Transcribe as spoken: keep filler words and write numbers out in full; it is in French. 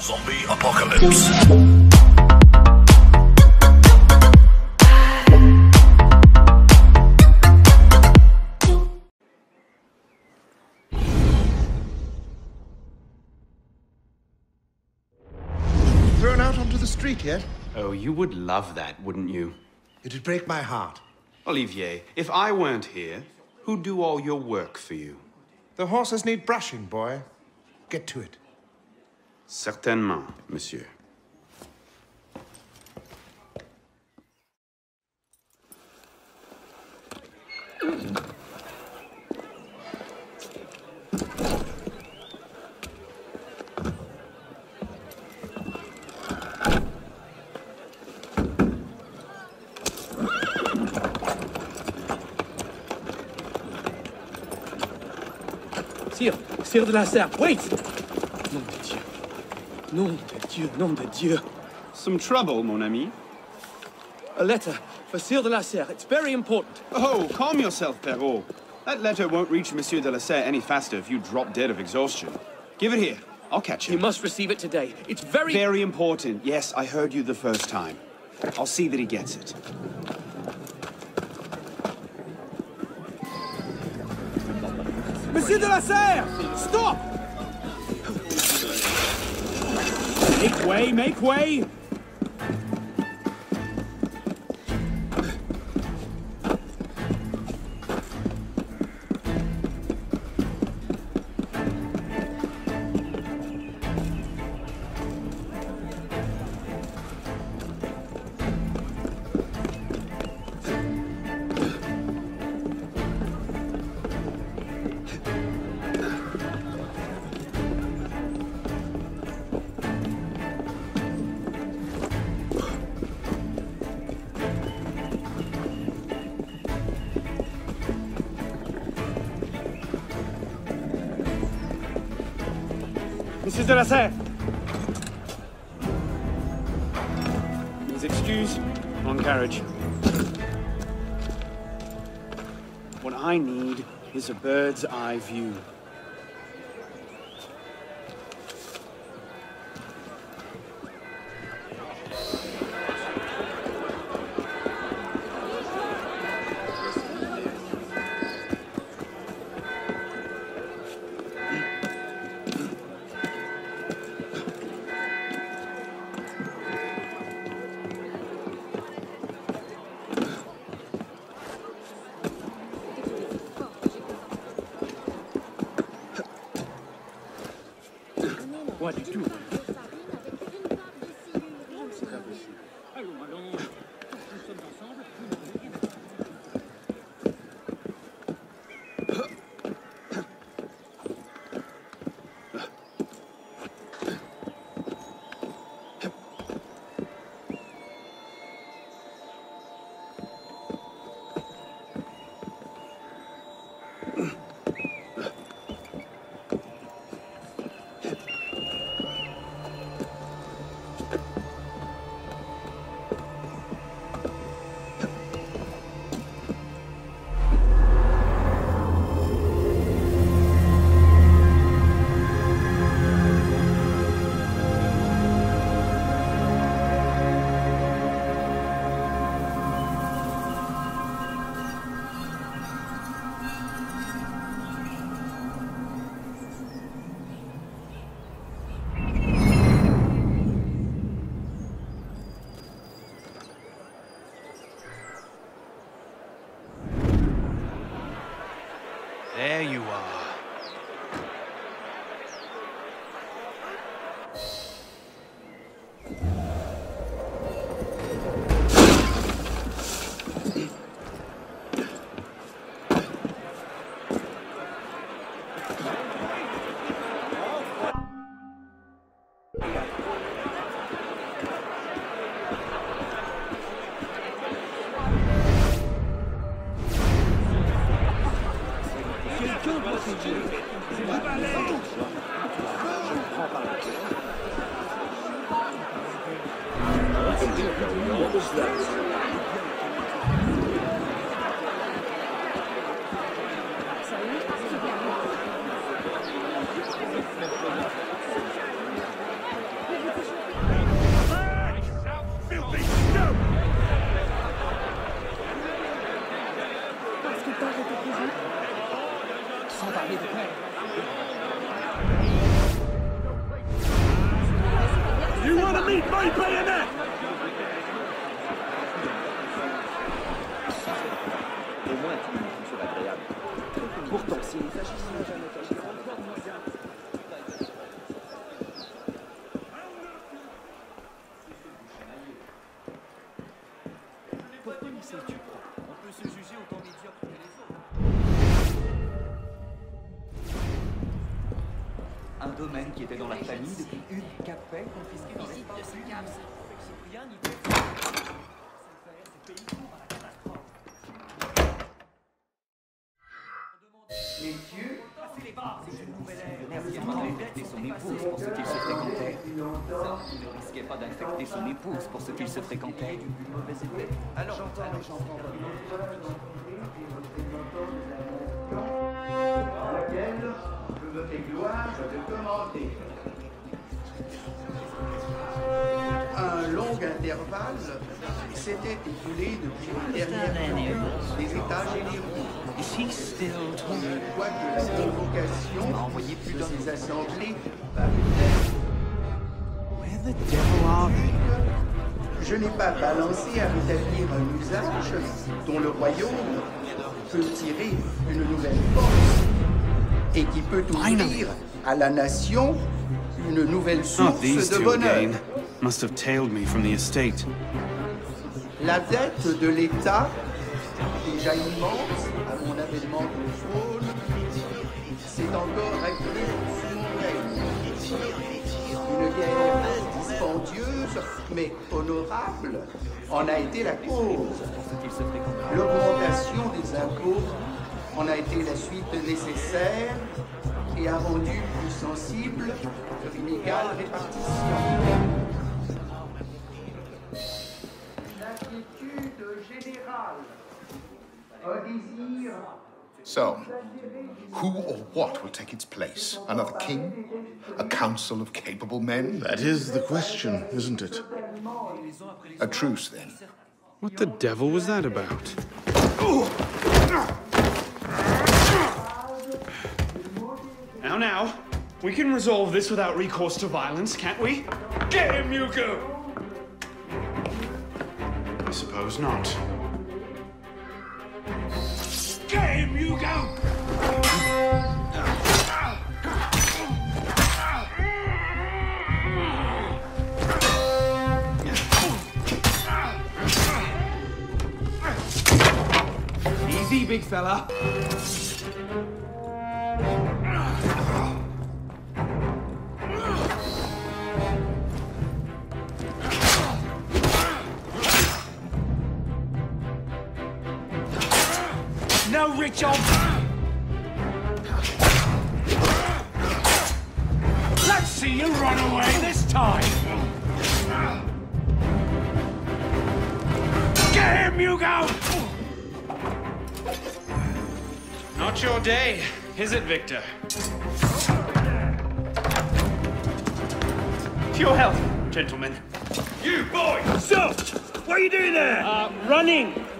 Zombie apocalypse. Thrown out onto the street yet? Oh, you would love that, wouldn't you? It'd break my heart. Olivier, if I weren't here, who'd do all your work for you? The horses need brushing, boy. Get to it. Certainement, monsieur. Sire, Sire de la Serre, wait! Nom de Dieu. Nom de Dieu, nom de Dieu. Some trouble, mon ami? A letter for Sire de la Serre. It's very important. Oh, calm yourself, Perrault. That letter won't reach Monsieur de la Serre any faster if you drop dead of exhaustion. Give it here. I'll catch He him. must receive it today. It's very... Very important. Yes, I heard you the first time. I'll see that he gets it. Monsieur de la Serre! Stop! Make way, make way! Monsieur de la Serre! Please excuse. On carriage. What I need is a bird's eye view. What do you do? There you are. What was that? You want to meet my bayonet? Au moins, tu une culture agréable. Pourtant, si les fascistes n'ont jamais caché pourquoi n'y sais-tu pas? On peut se juger autant médiocre que les autres. Un domaine qui était dans la famille depuis une capelle confisquée dans l'espace de Cyprien n'y peut pas. Ces pays courent à la catastrophe. Messieurs, c'est une nouvelle ère. Il a infecté son épouse pour ce qu'il se fréquentait. Il ne risquait pas d'infecter son épouse pour ce qu'il se fréquentait. Alors, j'entends, j'entends. À laquelle je me fais gloire de commenter. Un long intervalle s'était écoulé depuis les dernières rencontres des états généraux. Quoique la convocation de ces assemblées je n'ai pas balancé à rétablir un usage dont le royaume peut tirer une nouvelle force et qui peut ouvrir à la nation une nouvelle source de bonheur. Must have tailed me from the estate. La dette de l'État, déjà immense à mon avènement au trône, s'est encore accrue sous mon règne. Une guerre dispendieuse, mais honorable, en a été la cause. L'augmentation des impôts en a été la suite nécessaire et a rendu plus sensible leur inégale répartition. L'inquiétude générale, un désir. So, who or what will take its place? Another king? A council of capable men? That is the question, isn't it? A truce, then. What the devil was that about? Now, now, we can resolve this without recourse to violence, can't we? Get him, Yuko! I suppose not. Get him, Yuko! Easy, big fella. No, Richard! Let's see you run away this time! Get him, Hugo! Not your day, is it, Victor? To your health, gentlemen. You boy! Stop! What are you doing there? Uh, running!